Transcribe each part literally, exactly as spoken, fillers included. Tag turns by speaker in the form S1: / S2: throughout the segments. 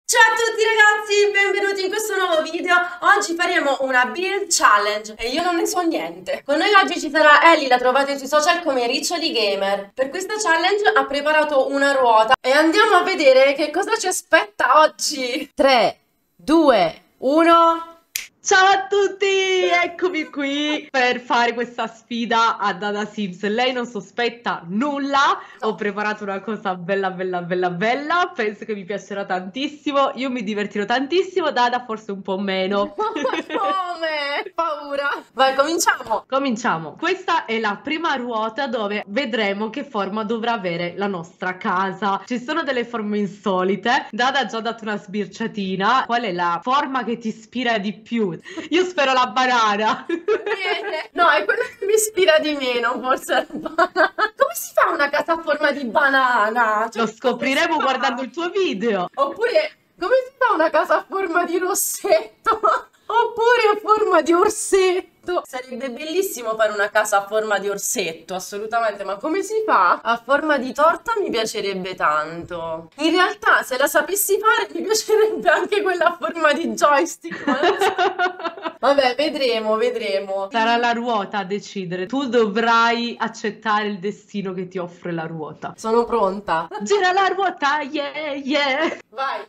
S1: Ciao a tutti ragazzi, benvenuti in questo nuovo video. Oggi faremo una build challenge e io non ne so niente. Con noi oggi ci sarà Ellie, la trovate sui social come Riccioli Gamer. Per questa challenge ha preparato una ruota e andiamo a vedere che cosa ci aspetta oggi. tre, due, uno...
S2: Ciao a tutti, eccomi qui per fare questa sfida a Dada Sims. Lei non sospetta nulla, ho preparato una cosa bella bella bella bella, penso che mi piacerà tantissimo, io mi divertirò tantissimo, Dada forse un po' meno.
S1: Come? Paura! Vai, cominciamo!
S2: Cominciamo! Questa è la prima ruota dove vedremo che forma dovrà avere la nostra casa. Ci sono delle forme insolite, Dada ha già dato una sbirciatina. Qual è la forma che ti ispira di più? Io spero la banana.
S1: No, è quella che mi ispira di meno, forse la banana. Come si fa una casa a forma di banana? Cioè,
S2: Lo scopriremo guardando il tuo video.
S1: Oppure, come si fa una casa a forma di rossetto? Oppure a forma di orsetto? Sarebbe bellissimo fare una casa a forma di orsetto, assolutamente, ma come si fa? A forma di torta mi piacerebbe tanto. In realtà, se la sapessi fare, mi piacerebbe anche quella a forma di joystick. Ma non so. Vabbè, vedremo, vedremo.
S2: Sarà la ruota a decidere. Tu dovrai accettare il destino che ti offre la ruota.
S1: Sono pronta.
S2: Gira la ruota, yeah, yeah.
S1: Vai.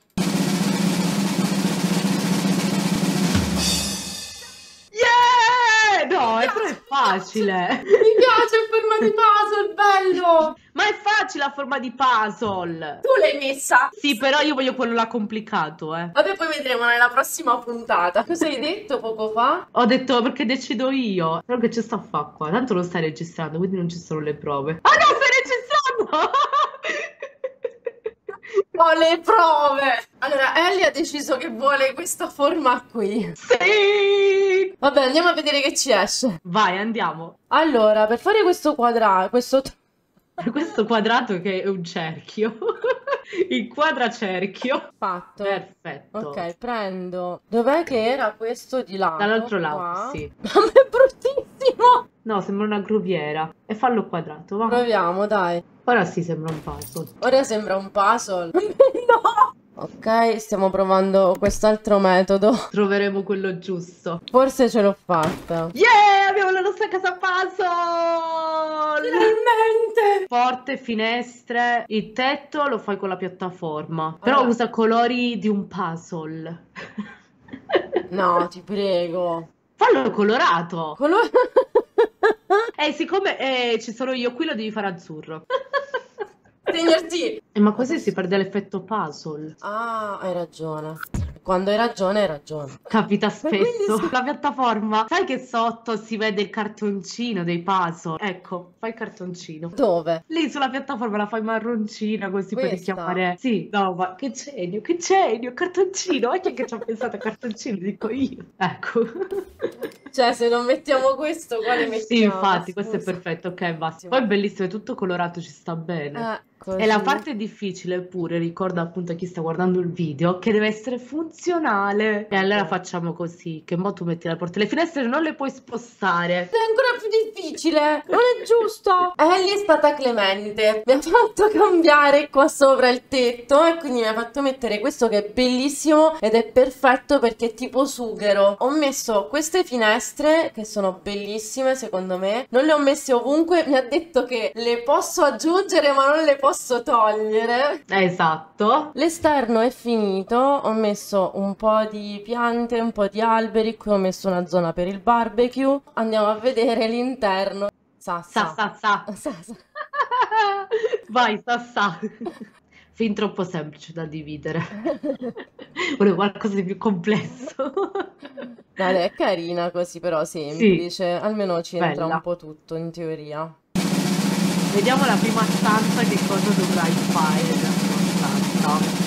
S2: Yeah! No, è però è facile.
S1: Mi piace in forma di puzzle, bello.
S2: Ma è facile a forma di puzzle.
S1: Tu l'hai messa?
S2: Sì, però io voglio quello là complicato, eh.
S1: Vabbè, poi vedremo nella prossima puntata. Cosa hai detto poco fa?
S2: Ho detto perché decido io. Però che ci sta a fare qua? Tanto non stai registrando, quindi non ci sono le prove. Ah no, stai registrando!
S1: Ho le prove! Allora, Ellie ha deciso che vuole questa forma qui.
S2: Sì!
S1: Vabbè, andiamo a vedere che ci esce.
S2: Vai, andiamo.
S1: Allora, per fare questo quadrato, questo...
S2: Questo quadrato che è un cerchio. Il quadracerchio.
S1: Fatto.
S2: Perfetto.
S1: Ok, prendo... Dov'è che era questo di lato?
S2: Dall'altro lato,
S1: Qua.
S2: sì.
S1: Ma è bruttissimo!
S2: No, sembra una gruviera. E fallo quadrato, va.
S1: Proviamo, dai.
S2: Ora sì, sembra un puzzle.
S1: Ora sembra un puzzle. No! Ok, stiamo provando quest'altro metodo.
S2: Troveremo quello giusto.
S1: Forse ce l'ho fatta.
S2: Yeah, abbiamo la nostra casa puzzle!
S1: Finalmente!
S2: Porte, finestre, il tetto lo fai con la piattaforma. Però
S1: Allora.
S2: usa colori di un puzzle.
S1: No, ti prego.
S2: Fallo colorato.
S1: Colore...
S2: Eh, siccome eh, ci sono io qui, lo devi fare azzurro.
S1: Tenerti.
S2: Eh, ma così si perde l'effetto puzzle.
S1: Ah, hai ragione. Quando hai ragione, hai ragione.
S2: Capita spesso.
S1: quindi-
S2: La piattaforma, sai che sotto si vede il cartoncino dei puzzle? Ecco, fai il cartoncino.
S1: Dove?
S2: Lì sulla piattaforma la fai marroncina così per
S1: Questa?
S2: richiamare. Sì, no, ma che genio, che genio, cartoncino. E chi è che ci ha pensato a cartoncino? Dico io. Ecco.
S1: Cioè, se non mettiamo questo, quale mettiamo?
S2: Sì, infatti, questo è
S1: Scusa.
S2: perfetto. Ok, basta. Poi è bellissimo, è tutto colorato, ci sta bene.
S1: Eh, così.
S2: E la parte difficile pure, ricorda appunto a chi sta guardando il video, che deve essere funzionale. E allora facciamo così, che mo tu metti la porta. Le finestre non le puoi spostare.
S1: È ancora più difficile, non è giusto? Ellie è stata clemente, mi ha fatto cambiare qua sopra il tetto e quindi mi ha fatto mettere questo che è bellissimo ed è perfetto perché è tipo sughero. Ho messo queste finestre che sono bellissime secondo me, non le ho messe ovunque, mi ha detto che le posso aggiungere ma non le posso togliere.
S2: Esatto.
S1: L'esterno è finito, ho messo un po' di piante, un po' di alberi, qui ho messo una zona per il barbecue. Andiamo a vedere l'interno. Sa,
S2: Sa,
S1: sa.
S2: sa, sa.
S1: Sa, sa.
S2: Vai, sa, sa. Fin troppo semplice da dividere. Volevo qualcosa di più complesso.
S1: Dai, è carina così, però semplice. Almeno ci entra
S2: Bella.
S1: un po' tutto in teoria.
S2: Vediamo la prima stanza che cosa dovrai fare nella prima stanza.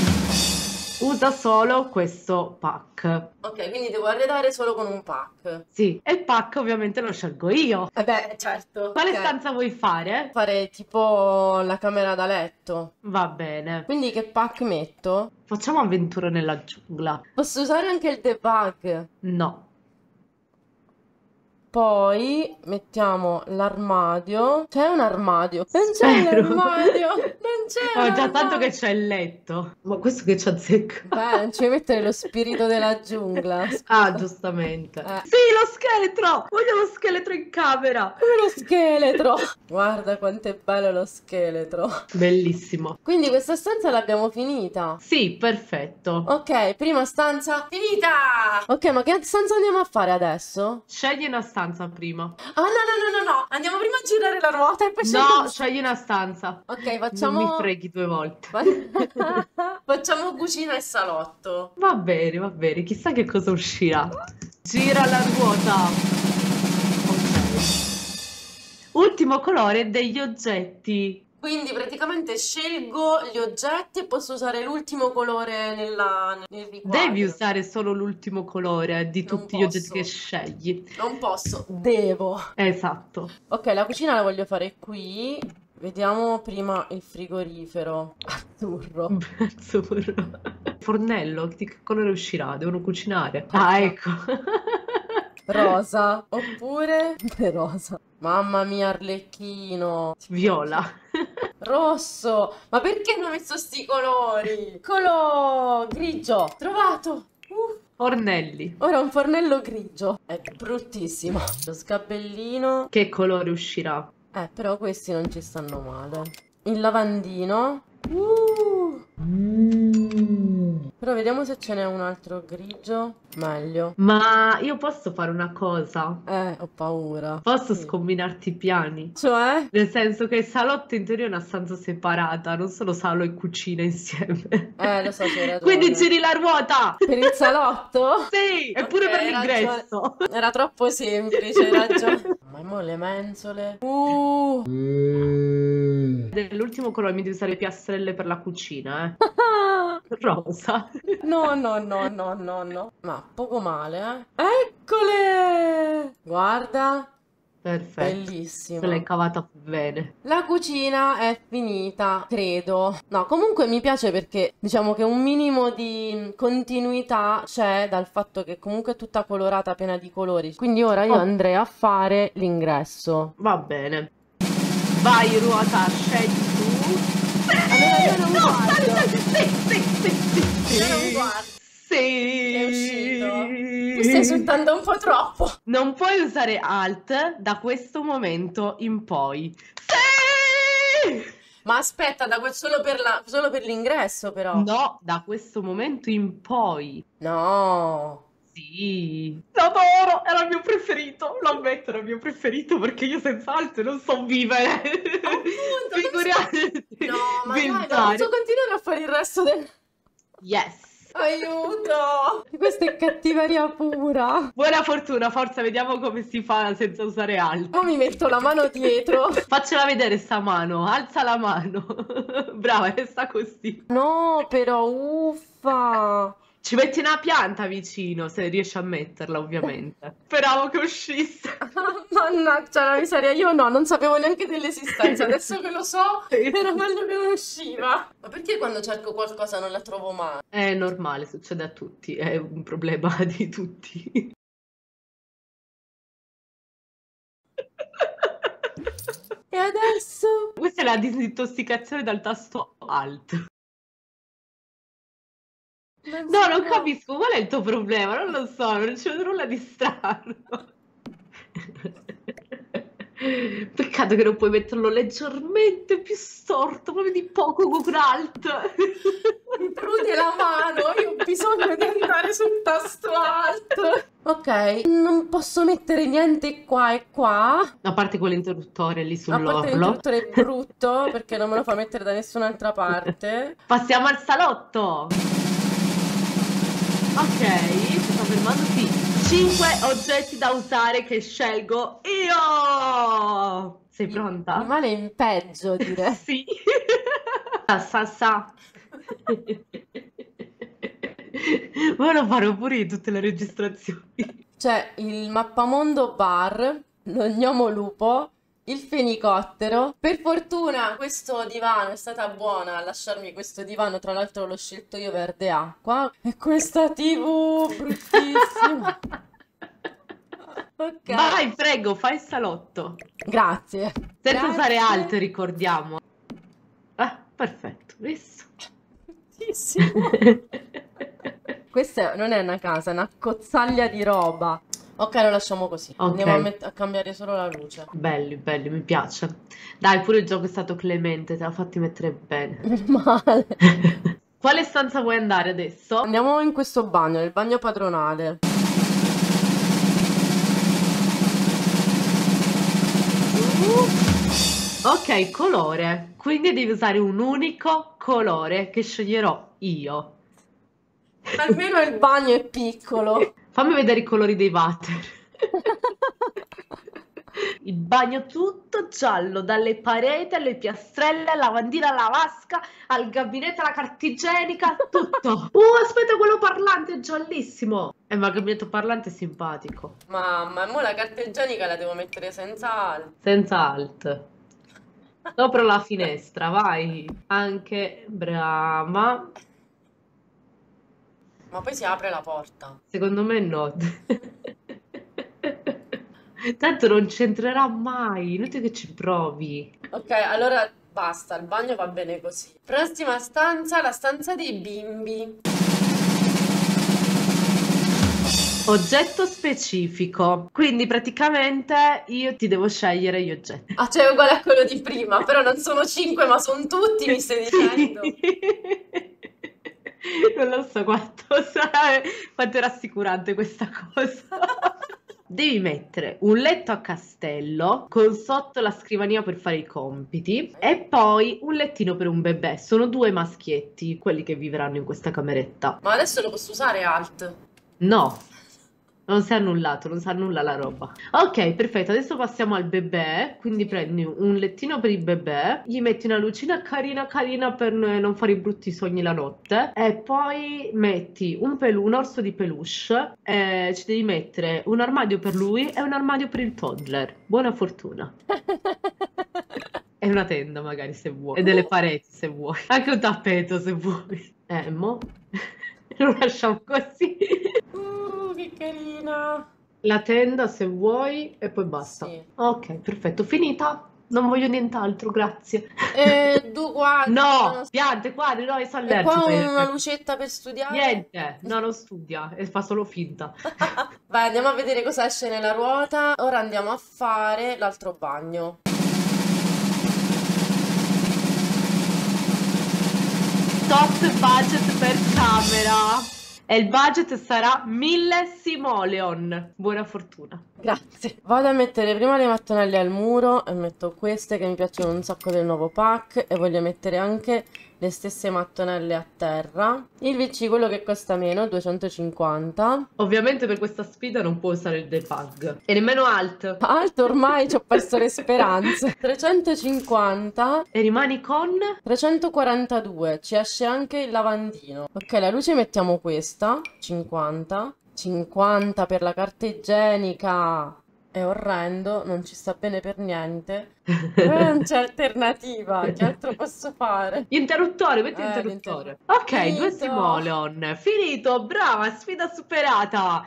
S2: Usa solo questo pack.
S1: Ok, quindi devo arredare solo con un pack.
S2: Sì, e il pack ovviamente lo scelgo io.
S1: Eh beh, certo.
S2: Quale
S1: Ok.
S2: stanza vuoi fare?
S1: Fare tipo la camera da letto.
S2: Va bene.
S1: Quindi che pack metto?
S2: Facciamo avventura nella giungla.
S1: Posso usare anche il debug.
S2: No.
S1: Poi mettiamo l'armadio. C'è un armadio. Non c'è
S2: Spero.
S1: l'armadio. Non c'è.
S2: Oh, già
S1: una
S2: tanto che
S1: roba.
S2: c'è il letto. Ma questo che ci azzecca.
S1: Beh, non ci vuoi mettere lo spirito della giungla.
S2: Ah,
S1: Scusa.
S2: giustamente.
S1: Eh.
S2: Sì, lo scheletro! Voglio lo scheletro in camera.
S1: Come lo scheletro. Guarda quanto è bello lo scheletro.
S2: Bellissimo.
S1: Quindi questa stanza l'abbiamo finita.
S2: Sì, perfetto.
S1: Ok, prima stanza finita. Ok, ma che stanza andiamo a fare adesso?
S2: Scegli una stanza prima.
S1: Ah, no, no, no, no, no. Andiamo prima a girare la ruota e poi
S2: No,
S1: scegliamo-
S2: scegli una stanza.
S1: Ok,
S2: Non
S1: facciamo...
S2: mi freghi due volte.
S1: Facciamo cucina e salotto.
S2: Va bene, va bene. Chissà che cosa uscirà. Gira la ruota. Ok. Ultimo colore degli oggetti.
S1: Quindi praticamente scelgo gli oggetti e posso usare l'ultimo colore nella, nel riquadro.
S2: Devi usare solo l'ultimo colore di
S1: Non
S2: tutti gli oggetti
S1: posso.
S2: che scegli.
S1: Non posso, devo.
S2: Esatto.
S1: Ok, la cucina la voglio fare qui. Vediamo prima il frigorifero. Azzurro.
S2: Azzurro. Fornello, di che colore uscirà? Devono cucinare. Ah, ecco.
S1: Rosa. Oppure... rosa. Mamma mia, Arlecchino.
S2: Viola.
S1: Rosso. Ma perché hanno messo sti colori? Colo grigio. Trovato. Uh.
S2: Fornelli.
S1: Ora un fornello grigio. È bruttissimo. Lo sgabellino.
S2: Che colore uscirà?
S1: Eh, però questi non ci stanno male. Il lavandino. Uh. Però vediamo se ce n'è un altro grigio. Meglio.
S2: Ma io posso fare una cosa?
S1: Eh, ho paura.
S2: Posso
S1: Sì.
S2: scombinarti i piani?
S1: Cioè?
S2: Nel senso che il salotto in teoria è una stanza separata, non sono salo e cucina insieme.
S1: Eh, lo so, c'hai ragione.
S2: Quindi giri la ruota!
S1: Per il salotto?
S2: Sì, e pure
S1: Ok,
S2: per
S1: hai
S2: l'ingresso.
S1: ragione. Era troppo semplice, hai ragione. Ma mo le mensole. Uh.
S2: Dell'ultimo colore mi devi usare piastrelle per la cucina, eh. Rosa.
S1: No, no, no, no, no, no. Ma poco male, eh. Eccole! Guarda.
S2: Perfetto.
S1: Bellissimo.
S2: Se l'hai cavata bene.
S1: La cucina è finita, credo. No, comunque mi piace perché diciamo che un minimo di continuità c'è dal fatto che comunque è tutta colorata, piena di colori. Quindi ora io
S2: Oh.
S1: andrei a fare l'ingresso.
S2: Va bene. Vai, ruota, scegli tu.
S1: Allora io non
S2: No,
S1: guardo.
S2: sali, sali, sì, sì, sì, sì,
S1: Io
S2: sì.
S1: non guardo.
S2: Sì.
S1: È uscito. Tu stai esultando un po' troppo.
S2: Non puoi usare Alt da questo momento in poi. Sì!
S1: Ma aspetta, da quel solo per la, solo per l'ingresso però.
S2: No, da questo momento in poi.
S1: No.
S2: Sì. L'adoro, era il mio preferito. Lo ammetto, era il mio preferito perché io senza Alt non so vivere.
S1: Appunto, non
S2: Figurati.
S1: No, ma dai, non
S2: Pensare.
S1: posso continuare a fare il resto del...
S2: Yes.
S1: Aiuto! Questa è cattiveria pura.
S2: Buona fortuna, forza, vediamo come si fa senza usare Alt.
S1: Ora mi metto la mano dietro.
S2: Faccela vedere sta mano, alza la mano. Brava, resta così.
S1: No, però, uffa.
S2: Ci metti una pianta vicino, se riesci a metterla, ovviamente. Speravo che uscisse.
S1: Mannaggia la miseria, io no, non sapevo neanche dell'esistenza. Adesso che lo so, era meglio che non usciva. Ma perché quando cerco qualcosa non la trovo mai?
S2: È normale, succede a tutti, è un problema di tutti.
S1: E adesso?
S2: Questa è la disintossicazione dal tasto Alt.
S1: Non
S2: No,
S1: si
S2: non
S1: può.
S2: capisco, qual è il tuo problema? Non lo so, non c'è nulla di strano. Peccato che non puoi metterlo leggermente più storto, proprio di poco con Alt.
S1: Mi prude la mano, io ho bisogno di andare sul tasto Alt. Ok, non posso mettere niente qua e qua.
S2: A parte quell'interruttore lì
S1: A parte
S2: sull'orlo.
S1: l'interruttore è brutto perché non me lo fa mettere da nessun'altra parte.
S2: Passiamo al salotto. Ok, si sta fermando, sì. cinque oggetti da usare che scelgo io. Sei pronta?
S1: Rimane in peggio, direi.
S2: Sì. Sa, sa, sa. Ma lo farò pure io tutte le registrazioni.
S1: C'è il mappamondo bar, lo gnomo lupo, il fenicottero. Per fortuna questo divano è stata buona a lasciarmi questo divano, tra l'altro l'ho scelto io verde acqua. E questa tivù bruttissima. Ok.
S2: Vai, prego, fai il salotto.
S1: Grazie.
S2: Senza
S1: Grazie.
S2: usare Alt, ricordiamo. Ah, Perfetto, visto?
S1: Bellissimo. Questa non è una casa, è una cozzaglia di roba. Ok, lo lasciamo così.
S2: Ok.
S1: Andiamo a, met- a cambiare solo la luce.
S2: Belli, belli, mi piace. Dai, pure il gioco è stato clemente, te l'ha fatti mettere bene.
S1: Male.
S2: Quale stanza vuoi andare adesso?
S1: Andiamo in questo bagno, nel bagno padronale.
S2: Ok, colore. Quindi devi usare un unico colore che sceglierò io.
S1: Almeno il bagno è piccolo.
S2: Fammi vedere i colori dei water. Il bagno tutto giallo, dalle pareti alle piastrelle, alla lavandina alla vasca, al gabinetto alla carta igienica, tutto. Uh, aspetta, quello parlante è giallissimo. Eh, ma il gabinetto parlante è simpatico.
S1: Mamma, mo la carta igienica la devo mettere senza alt.
S2: Senza alt. Sopra la finestra, vai. Anche brava.
S1: Ma poi si apre la porta.
S2: Secondo me no. Tanto non c'entrerà mai, inutile che ci provi.
S1: Ok, allora basta, il bagno va bene così. Prossima stanza, la stanza dei bimbi.
S2: Oggetto specifico. Quindi praticamente io ti devo scegliere gli oggetti.
S1: Ah, cioè è uguale a quello di prima, però non sono cinque, ma sono tutti, mi stai dicendo?
S2: Non lo so quanto sarà, quanto è rassicurante questa cosa. Devi mettere un letto a castello con sotto la scrivania per fare i compiti e poi un lettino per un bebè. Sono due maschietti, quelli che vivranno in questa cameretta.
S1: Ma adesso lo posso usare alt?
S2: No, non si è annullato, non si annulla la roba. Ok, perfetto, adesso passiamo al bebè. Quindi prendi un lettino per il bebè, gli metti una lucina carina carina per non fare i brutti sogni la notte e poi metti un, pelu- un orso di peluche e ci devi mettere un armadio per lui e un armadio per il toddler. Buona fortuna. E una tenda magari se vuoi, e delle pareti se vuoi, anche un tappeto se vuoi. Eh, mo lo lasciamo così.
S1: Uh, che carina.
S2: La tenda se vuoi e poi basta.
S1: Sì.
S2: Ok, perfetto, finita. Non voglio nient'altro, grazie.
S1: E due quadri.
S2: No, piante, quadri, no, io sono
S1: E qua
S2: allergica.
S1: una lucetta per studiare.
S2: Niente, no, non studia e fa solo finta.
S1: Vai, andiamo a vedere cosa esce nella ruota. Ora andiamo a fare l'altro bagno.
S2: Tot budget per camera. E il budget sarà mille simoleon. Buona fortuna.
S1: Grazie. Vado a mettere prima le mattonelle al muro e metto queste che mi piacciono un sacco del nuovo pack e voglio mettere anche le stesse mattonelle a terra. Il V C quello che costa meno, duecentocinquanta.
S2: Ovviamente per questa sfida non può usare il debug. E nemmeno alt.
S1: Alto ormai ci ho perso le speranze. trecentocinquanta.
S2: E rimani con...
S1: trecentoquarantadue. Ci esce anche il lavandino. Ok, la luce mettiamo questa. cinquanta. cinquanta per la carta igienica. È orrendo, non ci sta bene per niente. Però non c'è alternativa. Che altro posso fare?
S2: Interruttore, metti
S1: Eh,
S2: interruttore.
S1: l'inter-
S2: Ok, due
S1: Finito.
S2: simoleon. Finito, brava, sfida superata.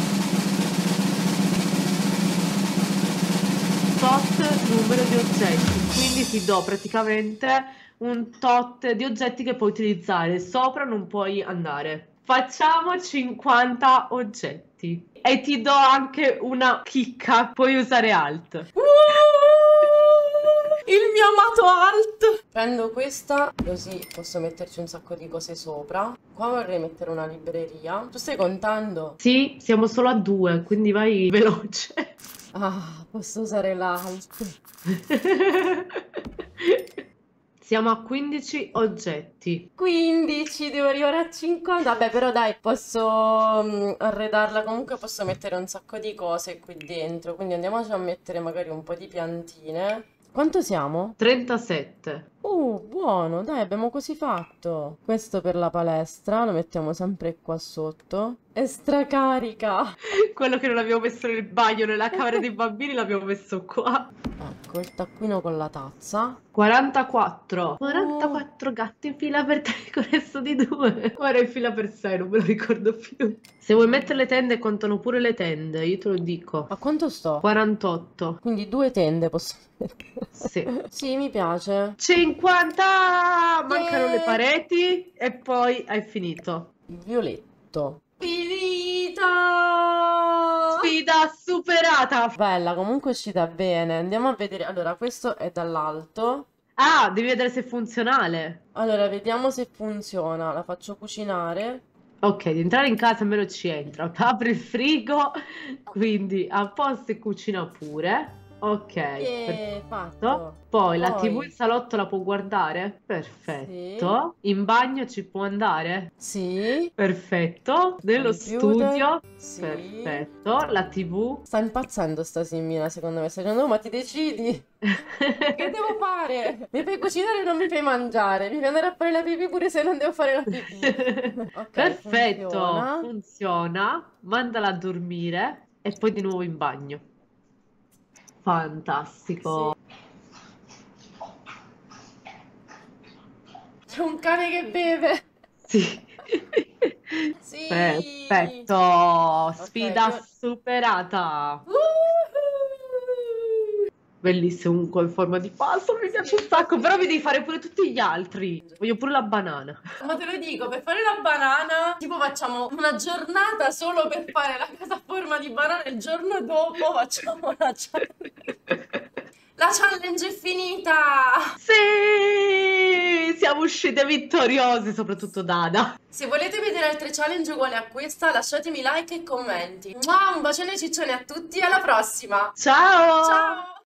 S2: Tot numero di oggetti, quindi ti do praticamente un tot di oggetti che puoi utilizzare. Sopra non puoi andare. Facciamo cinquanta oggetti. E ti do anche una chicca, puoi usare alt.
S1: Uh, il mio amato alt. Prendo questa, così posso metterci un sacco di cose sopra. Qua vorrei mettere una libreria. Tu stai contando?
S2: Sì, siamo solo a due, quindi vai veloce.
S1: Ah, posso usare l'alt.
S2: Siamo a quindici oggetti.
S1: quindici, devo arrivare a cinquanta. Vabbè, però dai, posso mm, arredarla. Comunque posso mettere un sacco di cose qui dentro. Quindi andiamoci a mettere magari un po' di piantine. Quanto siamo?
S2: trentasette.
S1: Uh, buono, dai, abbiamo così fatto. Questo per la palestra, lo mettiamo sempre qua sotto. È stracarica.
S2: Quello che non abbiamo messo nel bagno, nella camera dei bambini, l'abbiamo messo qua.
S1: Ecco. Ecco il taccuino con la tazza.
S2: quarantaquattro. quarantaquattro gatti in fila per te con resto di due. Ora in fila per sei, non me lo ricordo più. Se vuoi mettere le tende, contano pure le tende, io te lo dico.
S1: A quanto sto?
S2: quarantotto.
S1: Quindi due tende posso mettere.
S2: Sì.
S1: Sì, mi piace.
S2: cinquanta! Mancano
S1: Yeah.
S2: le pareti e poi hai finito.
S1: Violetto. Finita!
S2: Sfida superata!
S1: Bella, comunque è uscita bene. Andiamo a vedere. Allora, questo è dall'alto.
S2: Ah, devi vedere se è funzionale.
S1: Allora, vediamo se funziona. La faccio cucinare.
S2: Ok, di entrare in casa almeno ci entra. Apri il frigo, quindi a posto e cucina pure. Ok,
S1: E
S2: perfetto.
S1: fatto.
S2: Poi la tivù
S1: Poi,
S2: in salotto la può guardare?
S1: sì,
S2: Perfetto. In bagno ci può andare?
S1: sì,
S2: Perfetto. Nello
S1: computer,
S2: studio?
S1: sì.
S2: Perfetto. La tivù?
S1: Sta impazzendo sta simmina, secondo me. Sta dicendo, "Oh, ma ti decidi? Che devo fare? Mi fai cucinare e non mi fai mangiare. Mi fai andare a fare la pipì pure se non devo fare la pipì." Ok,
S2: Perfetto,
S1: funziona.
S2: funziona. Mandala a dormire e poi di nuovo in bagno. Fantastico.
S1: C'è un cane che beve.
S2: Sì.
S1: Sì.
S2: Perfetto. Sfida
S1: io-
S2: superata.
S1: Woohoo!
S2: Bellissimo, comunque in forma di pasta, mi piace un sacco, però mi devi fare pure tutti gli altri. Voglio pure la banana.
S1: Ma te lo dico, per fare la banana, tipo facciamo una giornata solo per fare la cosa a forma di banana e il giorno dopo facciamo la challenge. La challenge è finita!
S2: Sì, siamo uscite vittoriose, soprattutto Dada.
S1: Se volete vedere altre challenge uguali a questa, lasciatemi like e commenti. Mua, un bacione ciccione a tutti e alla prossima!
S2: Ciao!
S1: Ciao!